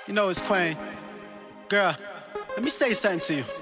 You know it's Quain. Girl, let me say something to you.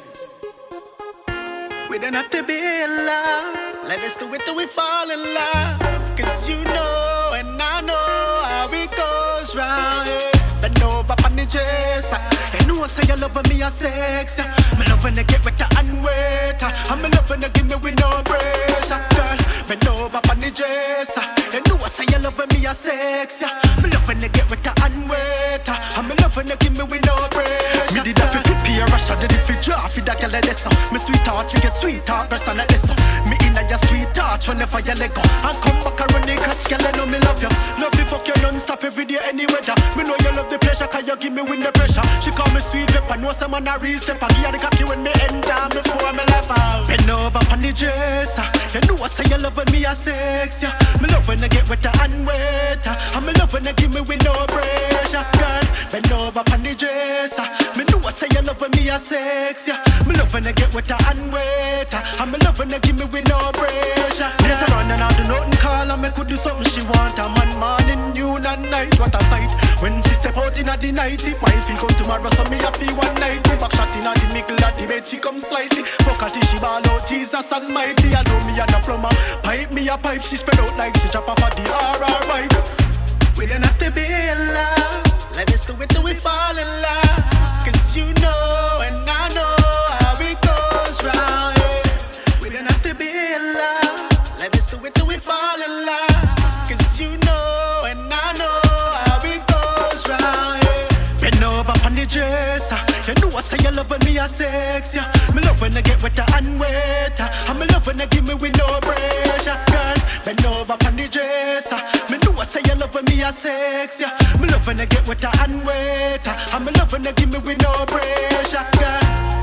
We don't have to be in love. Let us do it till we fall in love. Cause you know and I know how it goes round, yeah. Bend over on the dresser. You know say you love me a sex, yeah. Me love when you get wetter and wetter. And me love when you give me with no pressure. Girl, bend over on the dresser. You know say you love me a sex, yeah. Me love when you get wetter and wetter. And me love when you give me with no pressure. Me did that for prepare a shot, did it for draw for that girl this. Me sweetheart, you get sweetheart, best on this. Me in your sweetheart whenever you let go. And come back around the catch, girl, I know me love you. Love you, fuck you non-stop every day, any weather. Me know you love the pleasure, cause you give me with the pressure. She call me sweet pepper, know some man a real stepper. Give her the cocky when me enter, before me laugh out. Bend over on the dresser. You know I say you love when me a sex, yeah. Me love when I get wetter and wetter. And me love when you give me with no pressure. Girl, bend over on the dresser. Me know I say you love when me a sex, yeah. Me love when I get wetter and wetter. And me love when you give me with no pressure. Later on and I do nothing call and me could do something she want. A man morning, noon and night, what a sight. When she step out in the night, it might feel come tomorrow, so me happy one night. Back shot in the middle of the bed, she come slightly. Fuck her till she ball out, Jesus almighty. I know me and a plumber, pipe me a pipe, she spread out like she drop off of the RR bike. We don't have to be in love, let us do it till we fall in love. Cause you know and I know how it goes round, yeah. We don't have to be in love, let us do it till we fall in love. Cause you know and I know how it goes round, yeah. Bend over on the dresser. You know I say you love when me a sex, yeah. Me love when I get wetter and wetter. And me love when you give me with no pressure. Girl, bend over on the dresser. Me know I say you love when me a sex, yeah. Me love when I get wetter and wetter. And me love when you give me with no pressure. Girl,